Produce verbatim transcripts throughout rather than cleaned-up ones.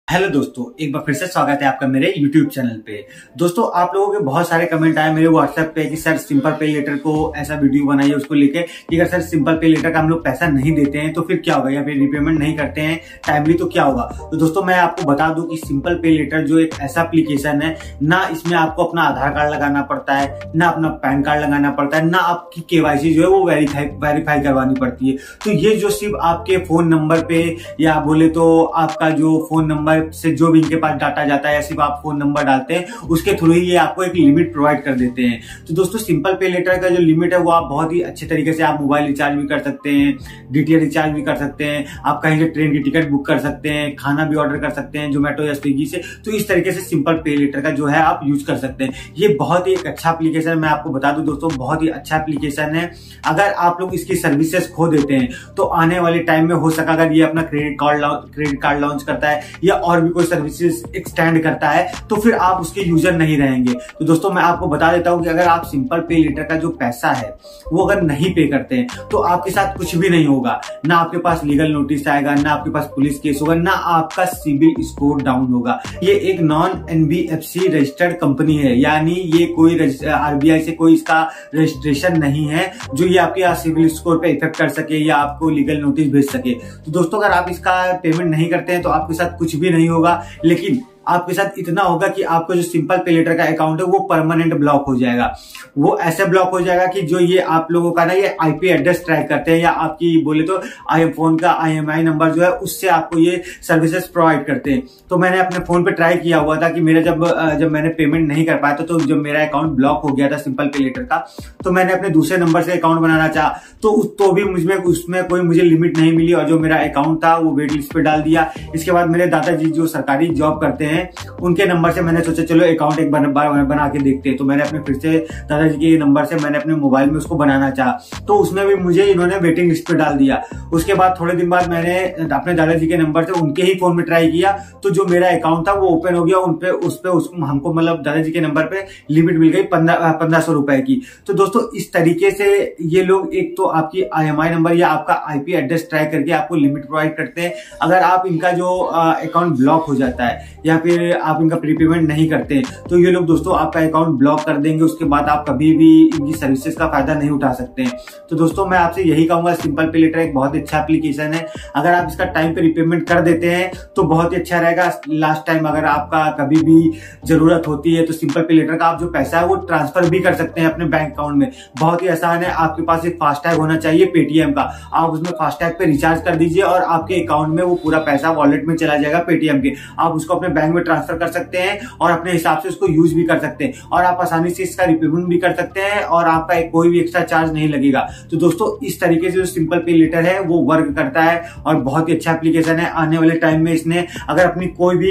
Hello दोस्तों, एक बार फिर से स्वागत है आपका मेरे यूट्यूब चैनल पे। दोस्तों, आप लोगों के बहुत सारे कमेंट आए मेरे व्हाट्सएप पे कि सर सिंपल पे लेटर को ऐसा वीडियो बनाइए उसको लेके कि अगर सर सिंपल पे लेटर का हम लोग पैसा नहीं देते हैं तो फिर क्या होगा, या फिर रिपेमेंट नहीं करते हैं टाइमली तो क्या होगा। तो दोस्तों, मैं आपको बता दूं कि सिंपल पे लेटर जो एक ऐसा एप्लीकेशन है, ना इसमें आपको अपना आधार कार्ड लगाना पड़ता है, ना अपना पैन कार्ड लगाना पड़ता है, ना आपकी केवाईसी जो है वो वेरीफाई वेरीफाई करवानी पड़ती है। तो ये जो सिर्फ आपके फोन नंबर पे या बोले तो आपका जो फोन नंबर से जो भी इनके पास डाटा जाता है, सिर्फ आप फोन नंबर डालते हैं, उसके थ्रू ही ये आपको एक लिमिट प्रोवाइड कर देते हैं। तो दोस्तों, सिंपल पे लेटर का जो लिमिट है वो आप बहुत ही अच्छे तरीके से आप मोबाइल रिचार्ज भी कर सकते हैं, डीटीएच रिचार्ज भी कर सकते हैं, आप कहीं से ट्रेन की टिकट बुक कर सकते हैं, खाना भी ऑर्डर कर सकते हैं जोमेटो या स्विगी से। तो इस तरीके से सिंपल पे लेटर का जो है आप यूज कर सकते हैं। ये बहुत ही एक अच्छा एप्लीकेशन है, मैं आपको बता दूं दोस्तों, बहुत ही अच्छा एप्लीकेशन है। अगर आप लोग इसकी सर्विसेज खो देते हैं तो आने वाले टाइम में हो सका अगर ये अपना credit card credit card launch करता है या और भी कोई सर्विसेज एक्सटेंड करता है तो फिर आप उसके यूजर नहीं रहेंगे। तो दोस्तों, मैं आपको बता देता हूं कि अगर आप सिंपल पे लेटर का जो पैसा है वो अगर नहीं पे करते हैं तो आपके साथ कुछ भी नहीं होगा। ना आपके पास लीगल नोटिस आएगा, ना आपके पास पुलिस केस होगा, ना आपका सिबिल स्कोर डाउन होगा। ये एक नॉन एनबीएफसी रजिस्टर्ड कंपनी है, यानी ये कोई आरबीआई से कोई इसका रजिस्ट्रेशन नहीं है जो ये आपके सिबिल स्कोर पे इफेक्ट कर सके या आपको लीगल नोटिस भेज सके। तो दोस्तों, अगर आप इसका पेमेंट नहीं करते हैं तो आपके साथ कुछ भी नहीं होगा, लेकिन आपके साथ इतना होगा कि आपका जो सिंपल पे लेटर का अकाउंट है वो परमानेंट ब्लॉक हो जाएगा। वो ऐसे ब्लॉक हो जाएगा कि जो ये आप लोगों का ना ये आईपी एड्रेस ट्रैक करते हैं या आपकी बोले तो आईफोन का आईएमआई नंबर जो है उससे आपको ये सर्विसेज प्रोवाइड करते हैं। तो मैंने अपने फोन पे ट्राई किया हुआ था कि मेरा जब जब मैंने पेमेंट नहीं कर पाया था, तो जब मेरा अकाउंट ब्लॉक हो गया था सिंपल पे लेटर का, तो मैंने अपने दूसरे नंबर से अकाउंट बनाना चाहा तो तो भी मुझमें उसमें कोई मुझे लिमिट नहीं मिली और जो मेरा अकाउंट था वो वेट लिस्ट पे डाल दिया। इसके बाद मेरे दादाजी जो सरकारी जॉब करते हैं उनके नंबर से मैंने सोचा चलो अकाउंट एक बन, बना के देखते हैं। तो मैंने अपने फिर से दादाजी के नंबर से मैंने अपने मोबाइल में उसको बनाना चाहा, तो उसमें भी मुझे इन्होंने वेटिंग लिस्ट पे डाल दिया। उसके बाद थोड़े दिन बाद मैंने अपने दादाजी के नंबर से उनके ही फोन में ट्राई किया, तो जो मेरा अकाउंट था वो ओपन हो गया। उनपे उस पे उस, हमको मतलब दादाजी के नंबर पे लिमिट मिल गई पंद्रह पंद्रह सौ रुपए की। तो दोस्तों, इस तरीके से ये लोग एक तो आपकी आईएमआई नंबर या आपका आईपी एड्रेस ट्राई करके आपको लिमिट प्रोवाइड करते हैं। अगर आप इनका जो अकाउंट ब्लॉक हो जाता है या फिर आप इनका प्रीपेमेंट नहीं करते तो ये लोग दोस्तों आपका अकाउंट ब्लॉक कर देंगे। उसके बाद आप कभी भी इनकी सर्विसेज का फायदा नहीं उठा सकते हैं। तो दोस्तों, मैं आपसे यही कहूंगा, सिंपल पे लेटर एक बहुत अच्छा एप्लीकेशन है। अगर आप इसका टाइम पे रिपेमेंट कर देते हैं तो बहुत ही अच्छा रहेगा। लास्ट टाइम अगर आपका कभी भी जरूरत होती है तो सिंपल पे लेटर का आप जो पैसा है वो ट्रांसफर भी कर सकते हैं अपने बैंक अकाउंट में। बहुत ही आसान है। आपके पास एक फास्टैग होना चाहिए पेटीएम का, आप उसमें फास्टैग पे रिचार्ज कर दीजिए और आपके अकाउंट में वो पूरा पैसा वॉलेट में चला जाएगा पेटीएम के। आप उसको अपने बैंक में ट्रांसफर कर सकते हैं और अपने हिसाब से उसको यूज भी कर सकते हैं और आप आसानी से इसका रिपेमेंट भी कर सकते हैं और आपका कोई भी एक्स्ट्रा चार्ज नहीं लगेगा। तो दोस्तों, इस तरीके से जो सिंपल पे लेटर है वो वर्क करता है और बहुत ही अच्छा एप्लीकेशन है। आने वाले टाइम में इसने अगर अपनी कोई भी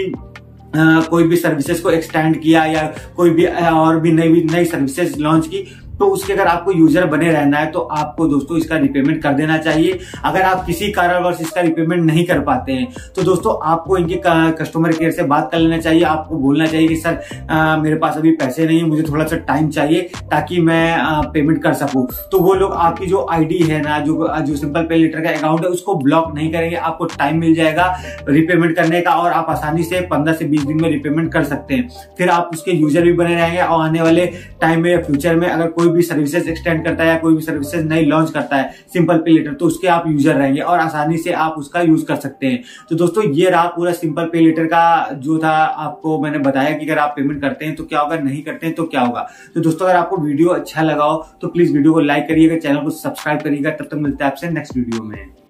आ, कोई भी सर्विसेज को एक्सटेंड किया या कोई भी और भी नई नई सर्विसेज लॉन्च की तो उसके अगर आपको यूजर बने रहना है तो आपको दोस्तों इसका रिपेमेंट कर देना चाहिए। अगर आप किसी कारणवश इसका रिपेमेंट नहीं कर पाते हैं तो दोस्तों आपको इनके कस्टमर केयर से बात कर लेना चाहिए। आपको बोलना चाहिए कि सर आ, मेरे पास अभी पैसे नहीं है, मुझे थोड़ा सा टाइम चाहिए ताकि मैं आ, पेमेंट कर सकूं। तो वो लोग आपकी जो आईडी है ना, जो जो सिंपल पे लेटर का अकाउंट है उसको ब्लॉक नहीं करेंगे। आपको टाइम मिल जाएगा रिपेमेंट करने का और आप आसानी से पंद्रह से बीस दिन में रिपेमेंट कर सकते हैं। फिर आप उसके यूजर भी बने रहेंगे और आने वाले टाइम में या फ्यूचर में अगर कोई भी सर्विसेज एक्सटेंड करता है या कोई भी सर्विसेज नई लॉन्च करता है सिंपल पे लेटर तो उसके आप यूजर रहेंगे और आसानी से आप उसका यूज कर सकते हैं। तो दोस्तों, ये रहा पूरा सिंपल पे लेटर का जो था, आपको मैंने बताया कि अगर आप पेमेंट करते हैं तो क्या होगा, नहीं करते हैं तो क्या होगा। तो दोस्तों, अगर आपको वीडियो अच्छा लगा हो तो प्लीज वीडियो को लाइक करिएगा, चैनल को सब्सक्राइब करिएगा। तब तक मिलते हैं आपसे नेक्स्ट वीडियो में।